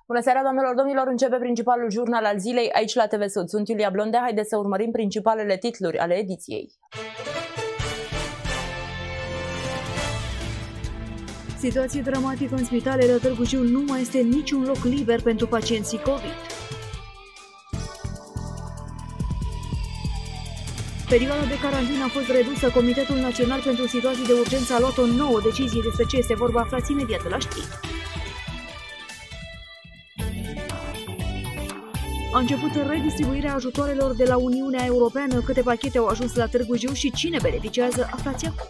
Bună seara, doamnelor, domnilor! Începe principalul jurnal al zilei aici la TV Sud. Sunt Iulia Blondea. Haideți să urmărim principalele titluri ale ediției. Situație dramatică în spitalele la Târgu Jiu, nu mai este niciun loc liber pentru pacienții COVID. Perioada de carantină a fost redusă. Comitetul Național pentru Situații de Urgență a luat o nouă decizie. Despre ce este vorba aflați imediat la știri. A început redistribuirea ajutoarelor de la Uniunea Europeană. Câte pachete au ajuns la Târgu Jiu și cine beneficiază, aflați acum.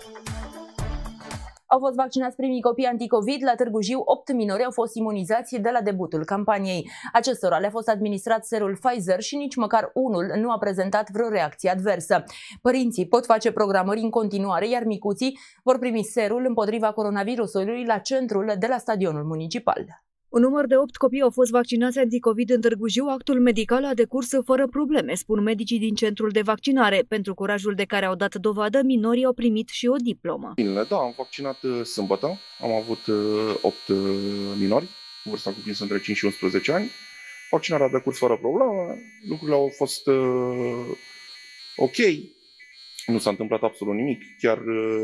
Au fost vaccinați primii copii anticovid. La Târgu Jiu, 8 minori au fost imunizați de la debutul campaniei. Acestora le-a fost administrat serul Pfizer și nici măcar unul nu a prezentat vreo reacție adversă. Părinții pot face programări în continuare, iar micuții vor primi serul împotriva coronavirusului la centrul de la stadionul municipal. Un număr de 8 copii au fost vaccinați anticovid în Târgu Jiu. Actul medical a decurs fără probleme, spun medicii din centrul de vaccinare. Pentru curajul de care au dat dovadă, minorii au primit și o diplomă. Da, am vaccinat sâmbătă. Am avut 8 minori, vârsta cuprinsă între 5 și 11 ani. Vaccinarea a decurs fără probleme, lucrurile au fost ok. Nu s-a întâmplat absolut nimic. Chiar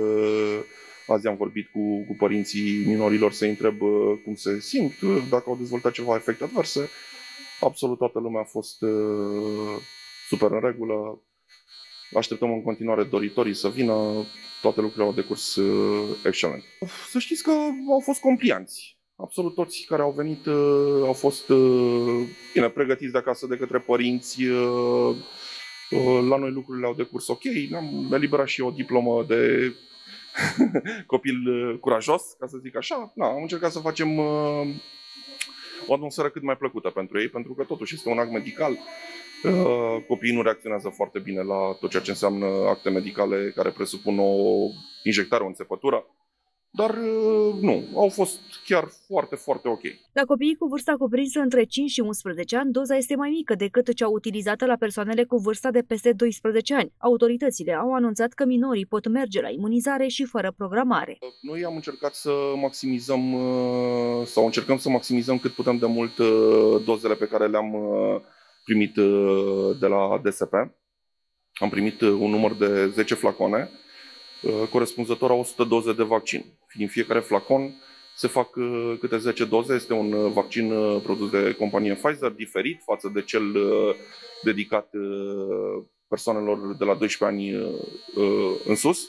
azi am vorbit cu părinții minorilor să-i întreb cum se simt, dacă au dezvoltat ceva efecte adverse. Absolut toată lumea a fost super în regulă. Așteptăm în continuare doritorii să vină. Toate lucrurile au decurs excelent. Să știți că au fost complianți. Absolut toți care au venit au fost bine pregătiți de acasă de către părinți. La noi lucrurile au decurs ok. Am eliberat și o diplomă de copil curajos, ca să zic așa. Am încercat să facem o atmosferă cât mai plăcută pentru ei, pentru că totuși este un act medical. Copiii nu reacționează foarte bine la tot ceea ce înseamnă acte medicale care presupun o injectare, o înțepătură. Dar nu, au fost chiar foarte, foarte ok. La copiii cu vârsta cuprinsă între 5 și 11 ani, doza este mai mică decât cea utilizată la persoanele cu vârsta de peste 12 ani. Autoritățile au anunțat că minorii pot merge la imunizare și fără programare. Noi am încercat să maximizăm, sau încercăm să maximizăm cât putem de mult dozele pe care le-am primit de la DSP. Am primit un număr de 10 flacone, corespunzător a 100 doze de vaccin. Din fiecare flacon se fac câte 10 doze. Este un vaccin produs de companie Pfizer, diferit față de cel dedicat persoanelor de la 12 ani în sus.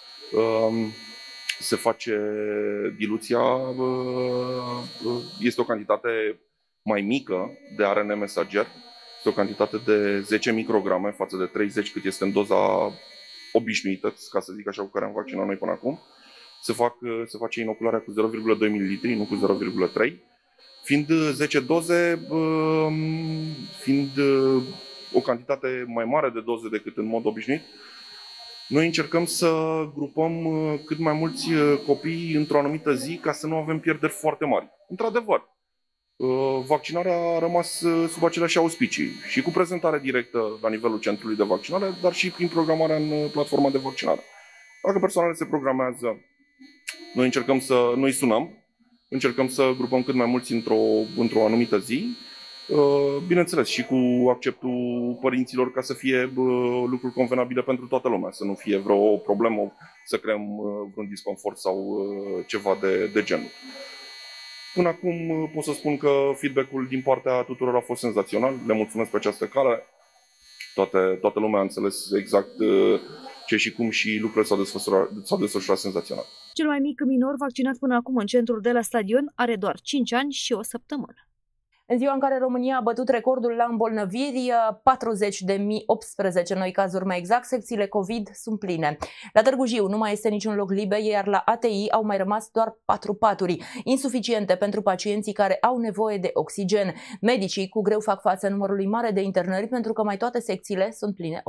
Se face diluția, este o cantitate mai mică de ARN mesager, este o cantitate de 10 micrograme față de 30 cât este în doza obișnuită, ca să zic așa, cu care am vaccinat noi până acum. Se face inocularea cu 0,2 ml, nu cu 0,3. Fiind 10 doze, fiind o cantitate mai mare de doze decât în mod obișnuit, noi încercăm să grupăm cât mai mulți copii într-o anumită zi ca să nu avem pierderi foarte mari. Într-adevăr, vaccinarea a rămas sub aceleași auspicii și cu prezentare directă la nivelul centrului de vaccinare, dar și prin programarea în platforma de vaccinare. Dacă persoanele se programează, noi sunăm, încercăm să grupăm cât mai mulți într-o anumită zi, bineînțeles și cu acceptul părinților ca să fie lucruri convenabile pentru toată lumea, să nu fie vreo problemă, să creăm vreun disconfort sau ceva de genul. Până acum pot să spun că feedback-ul din partea tuturor a fost senzațional. Le mulțumesc pe această cale. Toată lumea a înțeles exact ce și cum și lucrurile s-au desfășurat senzațional. Cel mai mic minor vaccinat până acum în centrul de la stadion are doar 5 ani și o săptămână. În ziua în care România a bătut recordul la îmbolnăviri, 40.018 noi cazuri mai exact, secțiile COVID sunt pline. La Târgu Jiu nu mai este niciun loc liber, iar la ATI au mai rămas doar 4 paturi, insuficiente pentru pacienții care au nevoie de oxigen. Medicii cu greu fac față numărului mare de internări pentru că mai toate secțiile sunt pline ochi.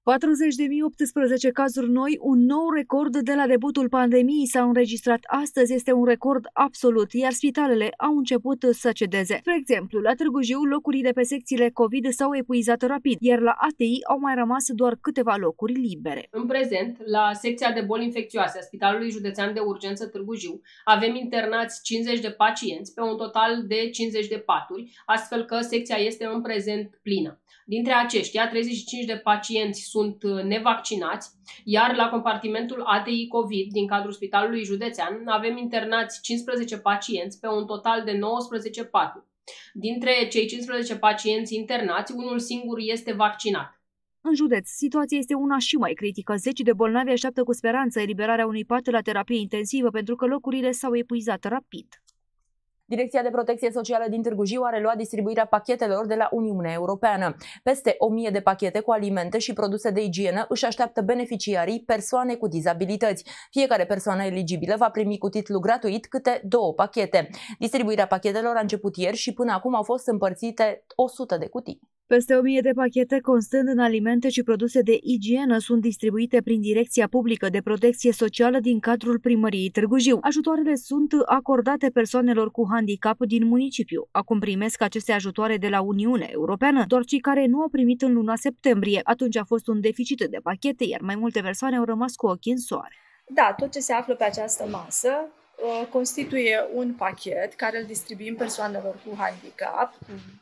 40.018 cazuri noi, un nou record de la debutul pandemiei s-a înregistrat astăzi, este un record absolut, iar spitalele au început să cedeze. Spre exemplu, la Târgu Jiu, locurile pe secțiile COVID s-au epuizat rapid, iar la ATI au mai rămas doar câteva locuri libere. În prezent, la secția de boli infecțioase a Spitalului Județean de Urgență Târgu Jiu, avem internați 50 de pacienți pe un total de 50 de paturi, astfel că secția este în prezent plină. Dintre aceștia, 35 de pacienți sunt nevaccinați, iar la compartimentul ATI COVID din cadrul Spitalului Județean avem internați 15 pacienți pe un total de 19 paturi. Dintre cei 15 pacienți internați, unul singur este vaccinat. În județ, situația este una și mai critică. Zeci de bolnavi așteaptă cu speranță eliberarea unui pat la terapie intensivă pentru că locurile s-au epuizat rapid. Direcția de Protecție Socială din Târgu Jiu a reluat distribuirea pachetelor de la Uniunea Europeană. Peste 1000 de pachete cu alimente și produse de igienă își așteaptă beneficiarii persoane cu dizabilități. Fiecare persoană eligibilă va primi cu titlu gratuit câte 2 pachete. Distribuirea pachetelor a început ieri și până acum au fost împărțite 100 de cutii. Peste 1000 de pachete constând în alimente și produse de igienă sunt distribuite prin Direcția Publică de Protecție Socială din cadrul Primăriei Târgu Jiu. Ajutoarele sunt acordate persoanelor cu handicap din municipiu. Acum primesc aceste ajutoare de la Uniunea Europeană doar cei care nu au primit în luna septembrie. Atunci a fost un deficit de pachete, iar mai multe persoane au rămas cu ochii în soare. Da, tot ce se află pe această masă constituie un pachet care îl distribuim persoanelor cu handicap,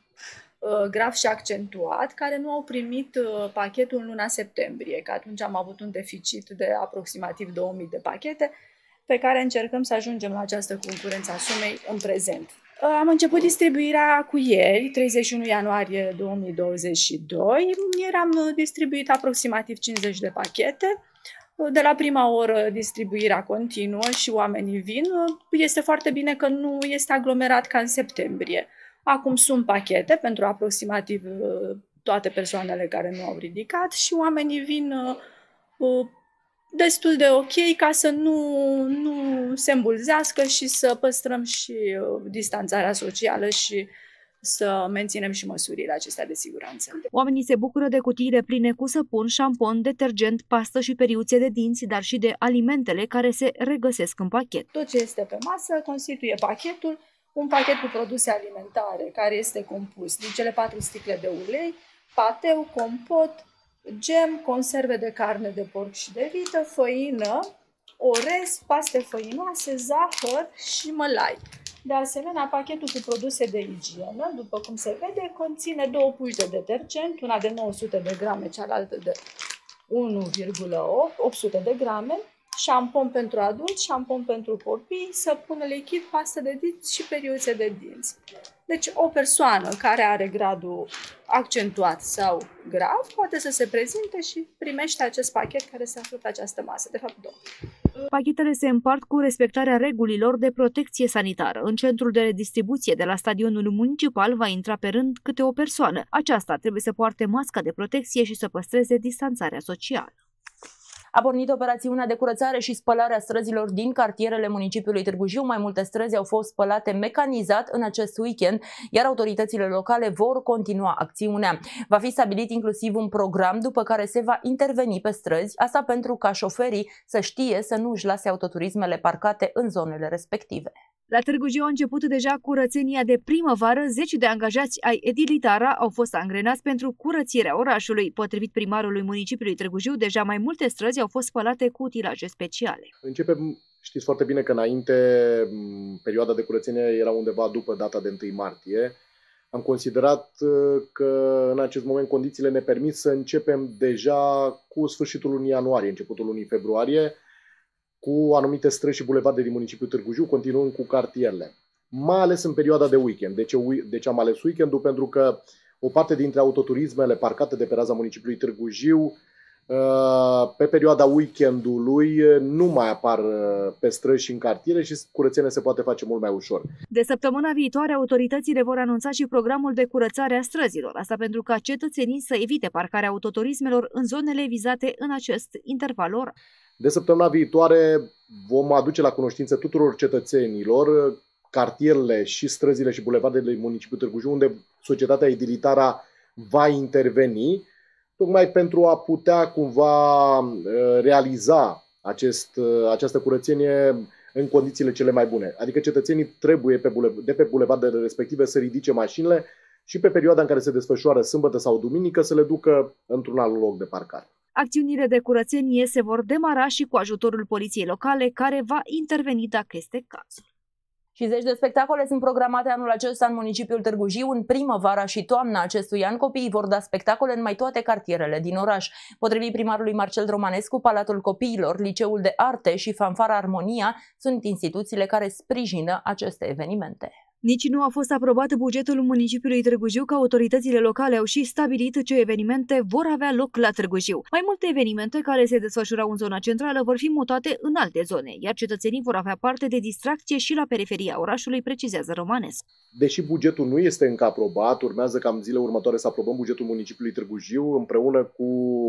grav și accentuat, care nu au primit pachetul în luna septembrie, că atunci am avut un deficit de aproximativ 2000 de pachete, pe care încercăm să ajungem la această concurență a sumei în prezent. Am început distribuirea cu ieri, 31 ianuarie 2022. Ieri am distribuit aproximativ 50 de pachete. De la prima oră distribuirea continuă și oamenii vin. Este foarte bine că nu este aglomerat ca în septembrie. Acum sunt pachete pentru aproximativ toate persoanele care nu au ridicat și oamenii vin destul de ok ca să nu se îmbulzească și să păstrăm și distanțarea socială și să menținem și măsurile acestea de siguranță. Oamenii se bucură de cutiile pline cu săpun, șampon, detergent, pastă și periuțe de dinți, dar și de alimentele care se regăsesc în pachet. Tot ce este pe masă constituie pachetul, un pachet cu produse alimentare care este compus din cele 4 sticle de ulei, pateu, compot, gem, conserve de carne de porc și de vită, făină, orez, paste făinoase, zahăr și mălai. De asemenea, pachetul cu produse de igienă, după cum se vede, conține 2 puși de detergent, una de 900 de grame, cealaltă de 800 de grame, șampon pentru adulți, șampon pentru copii, săpun lichid, pastă de dinți și periuțe de dinți. Deci o persoană care are gradul accentuat sau grav poate să se prezinte și primește acest pachet care se află pe această masă, de fapt 2. Pachetele se împart cu respectarea regulilor de protecție sanitară. În centrul de distribuție de la stadionul municipal va intra pe rând câte o persoană. Aceasta trebuie să poarte masca de protecție și să păstreze distanțarea socială. A pornit operațiunea de curățare și spălare a străzilor din cartierele municipiului Târgu Jiu. Mai multe străzi au fost spălate mecanizat în acest weekend, iar autoritățile locale vor continua acțiunea. Va fi stabilit inclusiv un program după care se va interveni pe străzi, asta pentru ca șoferii să știe să nu își lase autoturismele parcate în zonele respective. La Târgu Jiu a început deja curățenia de primăvară. 10 de angajați ai Edilitara au fost angrenați pentru curățirea orașului. Potrivit primarului municipiului Târgu Jiu, deja mai multe străzi au fost spălate cu utilaje speciale. Știți foarte bine că înainte perioada de curățenie era undeva după data de 1 martie. Am considerat că în acest moment condițiile ne permit să începem deja cu sfârșitul lunii ianuarie, începutul lunii februarie, cu anumite străzi și bulevarde din municipiul Târgu Jiu, continuând cu cartierele. Mai ales în perioada de weekend. De ce am ales weekendul? Pentru că o parte dintre autoturismele parcate de pe raza municipiului Târgu Jiu, pe perioada weekendului, nu mai apar pe străzi și în cartiere și curățenia se poate face mult mai ușor. De săptămâna viitoare, autoritățile vor anunța și programul de curățare a străzilor. Asta pentru ca cetățenii să evite parcarea autoturismelor în zonele vizate în acest interval orar. De săptămâna viitoare vom aduce la cunoștință tuturor cetățenilor cartierele și străzile și bulevardele din municipiul Târgu Jiu, unde societatea Edilitara va interveni, tocmai pentru a putea cumva realiza această curățenie în condițiile cele mai bune. Adică cetățenii trebuie de pe bulevardele respective să ridice mașinile și pe perioada în care se desfășoară sâmbătă sau duminică să le ducă într-un alt loc de parcare. Acțiunile de curățenie se vor demara și cu ajutorul poliției locale, care va interveni dacă este cazul. Și zeci de spectacole sunt programate anul acesta în municipiul Târgu Jiu. În primăvara și toamna acestui an, copiii vor da spectacole în mai toate cartierele din oraș. Potrivit primarului Marcel Romanescu, Palatul Copiilor, Liceul de Arte și Fanfara Armonia sunt instituțiile care sprijină aceste evenimente. Nici nu a fost aprobat bugetul municipiului Târgu Jiu, că autoritățile locale au și stabilit ce evenimente vor avea loc la Târgu Jiu. Mai multe evenimente care se desfășurau în zona centrală vor fi mutate în alte zone, iar cetățenii vor avea parte de distracție și la periferia orașului, precizează Romanescu. Deși bugetul nu este încă aprobat, urmează ca în zilele următoare să aprobăm bugetul municipiului Târgu Jiu împreună cu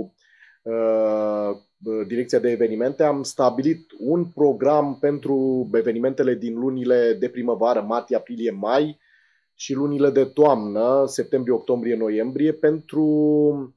Direcția de Evenimente. Am stabilit un program pentru evenimentele din lunile de primăvară, martie, aprilie, mai și lunile de toamnă, septembrie, octombrie, noiembrie, pentru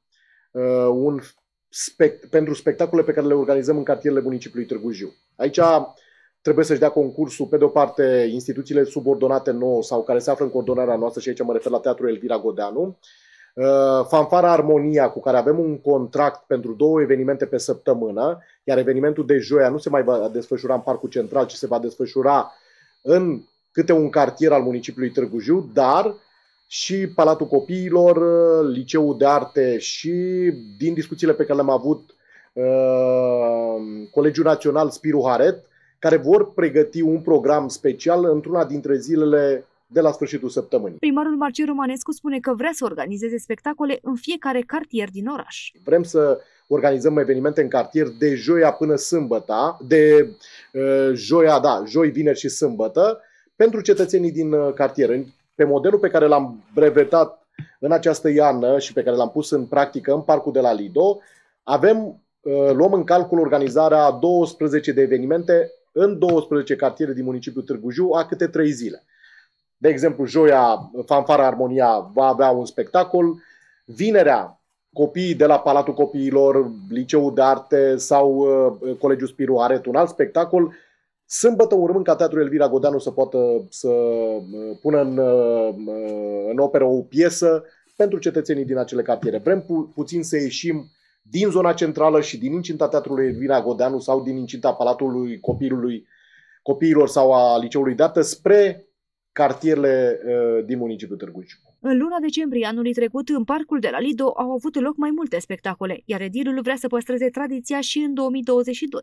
spectacole pe care le organizăm în cartierele municipiului Târgu Jiu. Aici trebuie să-și dea concursul, pe de o parte, instituțiile subordonate nouă sau care se află în coordonarea noastră, și aici mă refer la Teatrul Elvira Godeanu, Fanfara Armonia, cu care avem un contract pentru 2 evenimente pe săptămână, iar evenimentul de joia nu se mai va desfășura în Parcul Central, ci se va desfășura în câte un cartier al municipiului Târgu Jiu, dar și Palatul Copiilor, Liceul de Arte și, din discuțiile pe care le-am avut, Colegiul Național Spiru Haret, care vor pregăti un program special într-una dintre zilele de la sfârșitul săptămânii. Primarul Marcel Romanescu spune că vrea să organizeze spectacole în fiecare cartier din oraș. Vrem să organizăm evenimente în cartier de joia până sâmbătă, de joi, vineri și sâmbătă, pentru cetățenii din cartier. Pe modelul pe care l-am brevetat în această iarnă și pe care l-am pus în practică în Parcul de la Lido, luăm în calcul organizarea a 12 de evenimente în 12 cartiere din municipiul Târgu Jiu, a câte 3 zile. De exemplu, joia, Fanfara Armonia va avea un spectacol, vinerea, copiii de la Palatul Copiilor, Liceul de Arte sau Colegiul Spiru Haret, un alt spectacol, sâmbătă urmând ca Teatrul Elvira Godeanu să poată să pună în operă o piesă pentru cetățenii din acele cartiere. Vrem puțin să ieșim din zona centrală și din incinta Teatrului Elvira Godeanu sau din incinta Palatului Copiilor sau a Liceului de Artă spre cartierele din municipiul Târgu Jiu. În luna decembrie anului trecut, în Parcul de la Lido au avut loc mai multe spectacole, iar edilul vrea să păstreze tradiția și în 2022.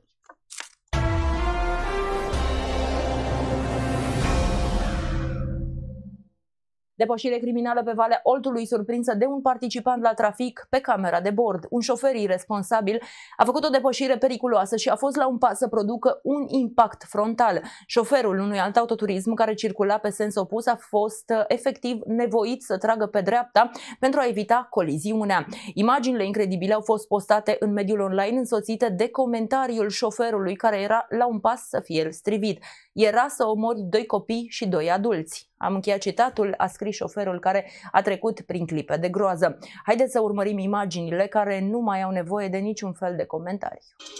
Depășire criminală pe Valea Oltului, surprinsă de un participant la trafic pe camera de bord. Un șofer irresponsabil a făcut o depășire periculoasă și a fost la un pas să producă un impact frontal. Șoferul unui alt autoturism care circula pe sens opus a fost efectiv nevoit să tragă pe dreapta pentru a evita coliziunea. Imaginile incredibile au fost postate în mediul online, însoțite de comentariul șoferului care era la un pas să fie strivit. Era să omori 2 copii și 2 adulți. Am încheiat citatul, a scris șoferul care a trecut prin clipe de groază. Haideți să urmărim imaginile care nu mai au nevoie de niciun fel de comentarii.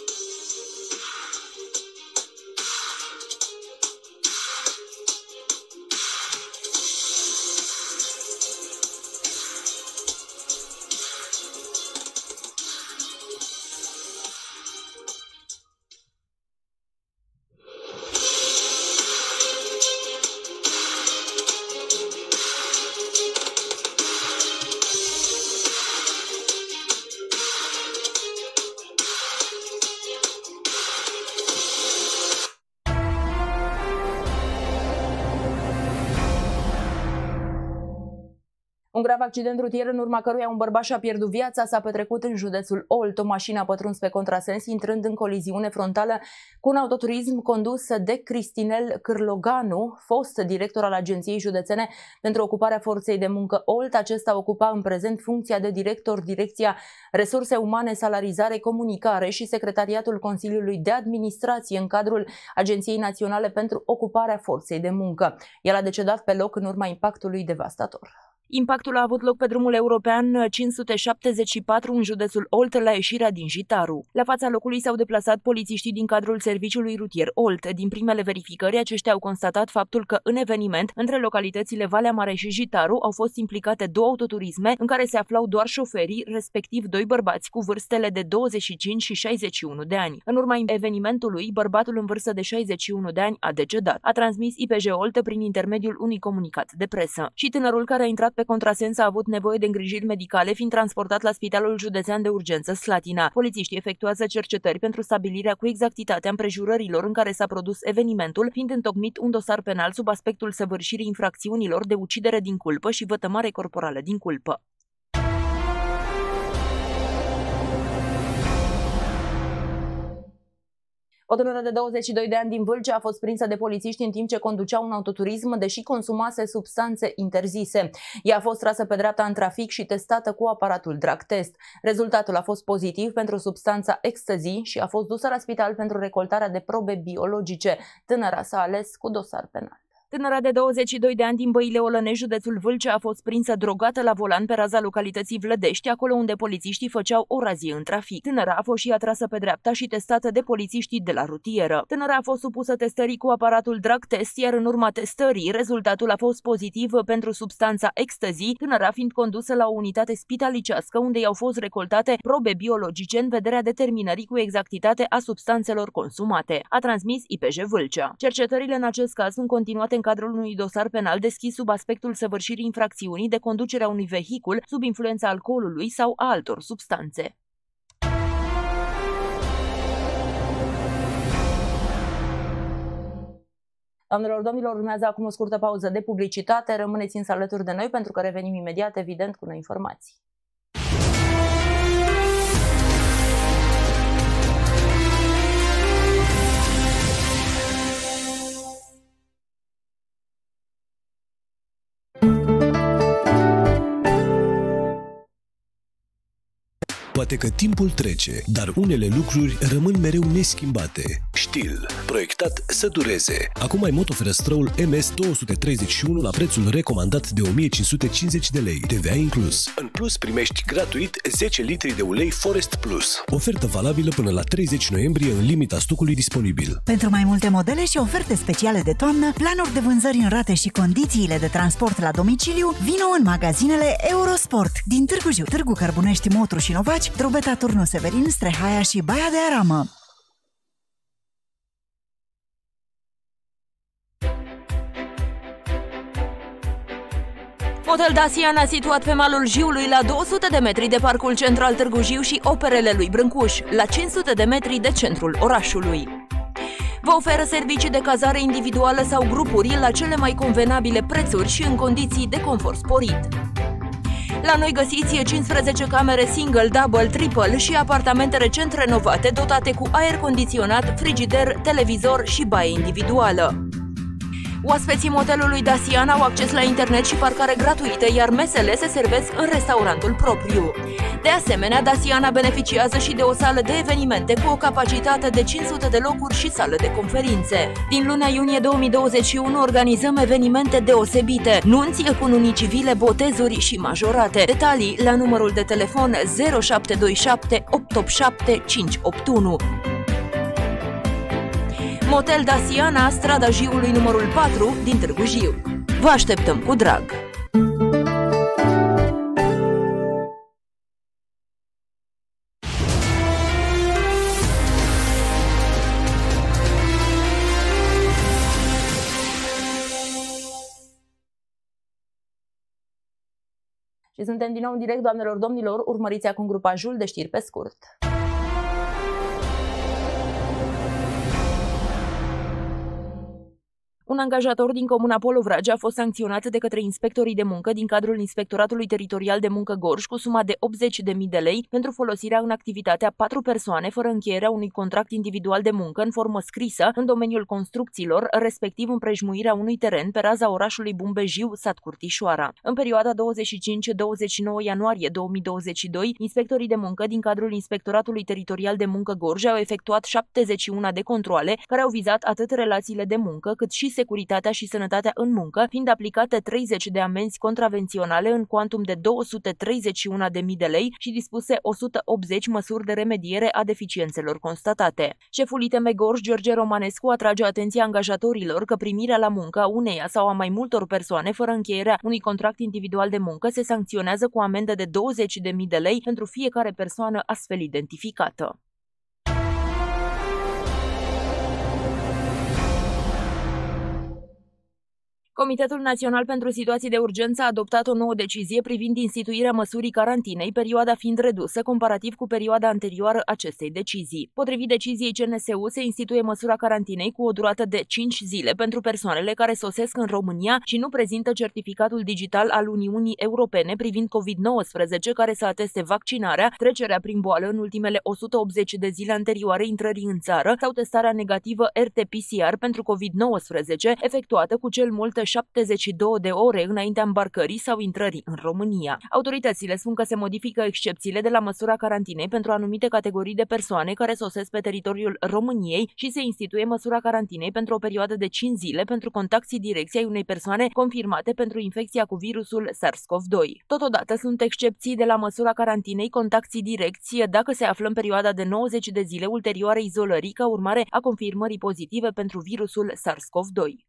Un grav accident rutier în urma căruia un bărbat și-a pierdut viața s-a petrecut în județul Olt. O mașină a pătruns pe contrasens, intrând în coliziune frontală cu un autoturism condus de Cristinel Cârloganu, fost director al Agenției Județene pentru Ocuparea Forței de Muncă Olt. Acesta ocupa în prezent funcția de director Direcția Resurse Umane, Salarizare, Comunicare și Secretariatul Consiliului de Administrație în cadrul Agenției Naționale pentru Ocuparea Forței de Muncă. El a decedat pe loc în urma impactului devastator. Impactul a avut loc pe drumul european 574 în județul Olt, la ieșirea din Jitaru. La fața locului s-au deplasat polițiștii din cadrul serviciului rutier Olt. Din primele verificări, aceștia au constatat faptul că în eveniment, între localitățile Valea Mare și Jitaru, au fost implicate 2 autoturisme în care se aflau doar șoferii, respectiv 2 bărbați cu vârstele de 25 și 61 de ani. În urma evenimentului, bărbatul în vârstă de 61 de ani a decedat, a transmis IPJ Olt prin intermediul unui comunicat de presă. Și tânărul care a intrat pe contrasens a avut nevoie de îngrijiri medicale, fiind transportat la Spitalul Județean de Urgență Slatina. Polițiștii efectuează cercetări pentru stabilirea cu exactitate a împrejurărilor în care s-a produs evenimentul, fiind întocmit un dosar penal sub aspectul săvârșirii infracțiunilor de ucidere din culpă și vătămare corporală din culpă. O tânără de 22 de ani din Vâlcea a fost prinsă de polițiști în timp ce conducea un autoturism, deși consumase substanțe interzise. Ea a fost trasă pe dreapta în trafic și testată cu aparatul drug test. Rezultatul a fost pozitiv pentru substanța ecstasy și a fost dusă la spital pentru recoltarea de probe biologice. Tânăra s-a ales cu dosar penal. Tânăra de 22 de ani din Băile Olănești, județul Vâlcea, a fost prinsă drogată la volan pe raza localității Vlădești, acolo unde polițiștii făceau o razie în trafic. Tânăra a fost și atrasă pe dreapta și testată de polițiștii de la rutieră. Tânăra a fost supusă testării cu aparatul drug test, iar în urma testării, rezultatul a fost pozitiv pentru substanța ecstasy, tânăra fiind condusă la o unitate spitalicească, unde i-au fost recoltate probe biologice în vederea determinării cu exactitate a substanțelor consumate, a transmis IPJ Vâlcea. Cercetările în acest caz sunt continuate în cadrul unui dosar penal deschis sub aspectul săvârșirii infracțiunii de conducerea unui vehicul sub influența alcoolului sau a altor substanțe. Doamnelor, domnilor, urmează acum o scurtă pauză de publicitate. Rămâneți însă alături de noi pentru că revenim imediat, evident, cu noi informații. Poate că timpul trece, dar unele lucruri rămân mereu neschimbate. Stihl, proiectat să dureze. Acum ai motoferestrăul MS231 la prețul recomandat de 1550 de lei, TVA inclus. În plus primești gratuit 10 litri de ulei Forest Plus. Ofertă valabilă până la 30 noiembrie în limita stocului disponibil. Pentru mai multe modele și oferte speciale de toamnă, planuri de vânzări în rate și condițiile de transport la domiciliu, vino în magazinele Eurosport din Târgu Jiu, Târgu Cărbunești, Motru și Novaci, Drobeta, Turnu Severin, Strehaia și Baia de Aramă. Motel Daciana, situat pe malul Jiului, la 200 de metri de Parcul Central Târgu Jiu și operele lui Brâncuș, la 500 de metri de centrul orașului. Vă oferă servicii de cazare individuală sau grupuri la cele mai convenabile prețuri și în condiții de confort sporit. La noi găsiți 15 camere single, double, triple și apartamente recent renovate, dotate cu aer condiționat, frigider, televizor și baie individuală. Oaspeții motelului Daciana au acces la internet și parcare gratuită, iar mesele se servesc în restaurantul propriu. De asemenea, Daciana beneficiază și de o sală de evenimente cu o capacitate de 500 de locuri și sală de conferințe. Din luna iunie 2021 organizăm evenimente deosebite, nunți, cununii civile, botezuri și majorate. Detalii la numărul de telefon 0727 887 581. Motel Daciana, strada Jiului numărul 4 din Târgu Jiu. Vă așteptăm cu drag! Și suntem din nou în direct, doamnelor, domnilor, urmăriți acum grupajul de știri pe scurt. Un angajator din comuna Polovrage a fost sancționat de către inspectorii de muncă din cadrul Inspectoratului Teritorial de Muncă Gorj cu suma de 80.000 de lei pentru folosirea în activitatea 4 persoane fără încheierea unui contract individual de muncă în formă scrisă în domeniul construcțiilor, respectiv împrejmuirea unui teren pe raza orașului Bumbejiu, sat Curtișoara. În perioada 25-29 ianuarie 2022, inspectorii de muncă din cadrul Inspectoratului Teritorial de Muncă Gorj au efectuat 71 de controale care au vizat atât relațiile de muncă cât și securitatea și sănătatea în muncă, fiind aplicate 30 de amenzi contravenționale în cuantum de 231.000 de lei și dispuse 180 măsuri de remediere a deficiențelor constatate. Șeful ITM Gorj, George Romanescu, atrage atenția angajatorilor că primirea la muncă a uneia sau a mai multor persoane fără încheierea unui contract individual de muncă se sancționează cu amendă de 20.000 de lei pentru fiecare persoană astfel identificată. Comitetul Național pentru Situații de Urgență a adoptat o nouă decizie privind instituirea măsurii carantinei, perioada fiind redusă comparativ cu perioada anterioară acestei decizii. Potrivit deciziei CNSU, se instituie măsura carantinei cu o durată de 5 zile pentru persoanele care sosesc în România și nu prezintă certificatul digital al Uniunii Europene privind COVID-19 care să ateste vaccinarea, trecerea prin boală în ultimele 180 de zile anterioare intrării în țară sau testarea negativă RT-PCR pentru COVID-19 efectuată cu cel mult 72 de ore înaintea îmbarcării sau intrării în România. Autoritățile spun că se modifică excepțiile de la măsura carantinei pentru anumite categorii de persoane care sosesc pe teritoriul României și se instituie măsura carantinei pentru o perioadă de 5 zile pentru contacții direcți ai unei persoane confirmate pentru infecția cu virusul SARS-CoV-2. Totodată sunt excepții de la măsura carantinei contacții direcți dacă se află în perioada de 90 de zile ulterioare izolării ca urmare a confirmării pozitive pentru virusul SARS-CoV-2.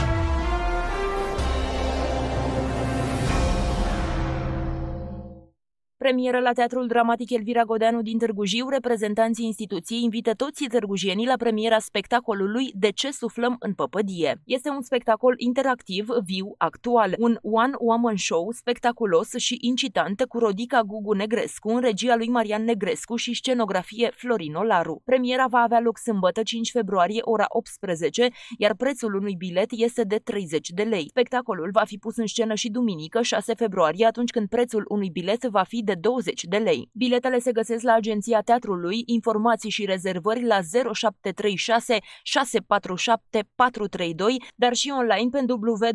Premieră la Teatrul Dramatic Elvira Godeanu din Târgu Jiu, reprezentanții instituției invită toți târgujienii la premiera spectacolului De ce suflăm în păpădie. Este un spectacol interactiv, viu, actual, un one-woman show spectaculos și incitant cu Rodica Gugu Negrescu în regia lui Marian Negrescu și scenografie Florin Olaru. Premiera va avea loc sâmbătă 5 februarie ora 18, iar prețul unui bilet este de 30 de lei. Spectacolul va fi pus în scenă și duminică 6 februarie, atunci când prețul unui bilet va fi de 20 de lei. Biletele se găsesc la Agenția Teatrului, informații și rezervări la 0736 647 432, dar și online pe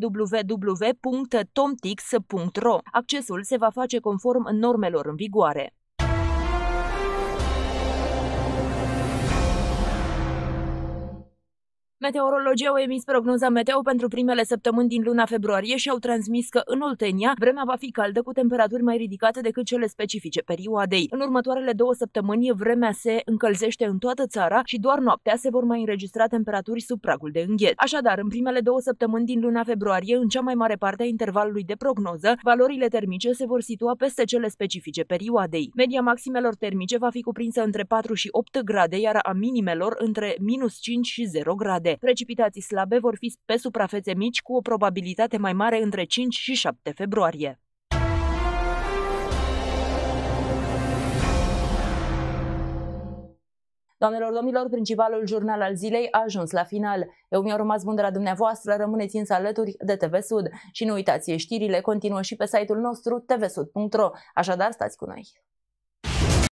www.tomtix.ro. Accesul se va face conform normelor în vigoare. Meteorologii au emis prognoza meteo pentru primele săptămâni din luna februarie și au transmis că în Oltenia vremea va fi caldă cu temperaturi mai ridicate decât cele specifice perioadei. În următoarele 2 săptămâni vremea se încălzește în toată țara și doar noaptea se vor mai înregistra temperaturi sub pragul de îngheț. Așadar, în primele 2 săptămâni din luna februarie, în cea mai mare parte a intervalului de prognoză, valorile termice se vor situa peste cele specifice perioadei. Media maximelor termice va fi cuprinsă între 4 și 8 grade, iar a minimelor între -5 și 0 grade. Precipitații slabe vor fi pe suprafețe mici cu o probabilitate mai mare între 5 și 7 februarie. Doamnelor, domnilor, principalul jurnal al zilei a ajuns la final. Eu mi-au rămas bun de la dumneavoastră, rămâneți însă alături de TV Sud. Și nu uitați, știrile continuă și pe site-ul nostru tvsud.ro, așadar stați cu noi.